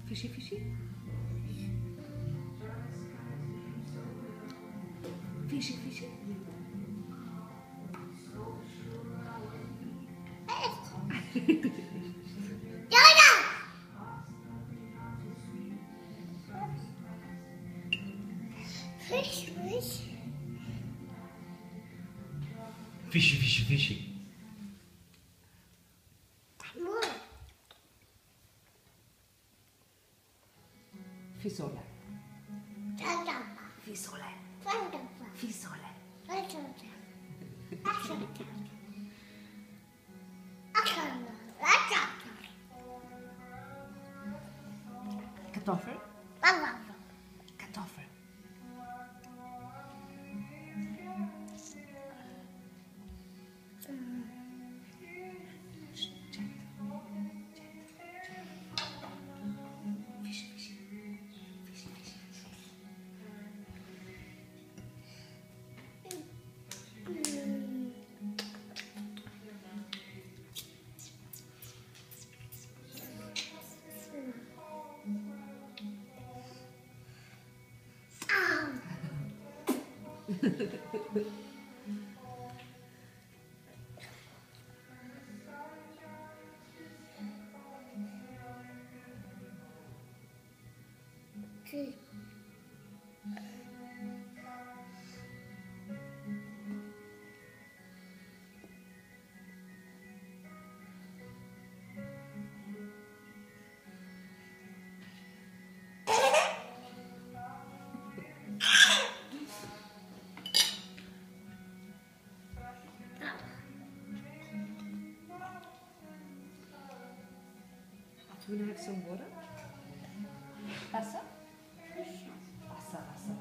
Fishy, fishy. Fishy, fishy. Fish, fish. Fishy, fishy, fishy. More. Fisole. Tandapa. Fisole. Tandapa. Fisole. Tandapa. Akanda. Akanda. Akanda. Kartoffel. Baba. Kartoffel. Fishy, fishy. Fishy, fishy. Tree. Do you have some water? Wasser? Wasser, Wasser.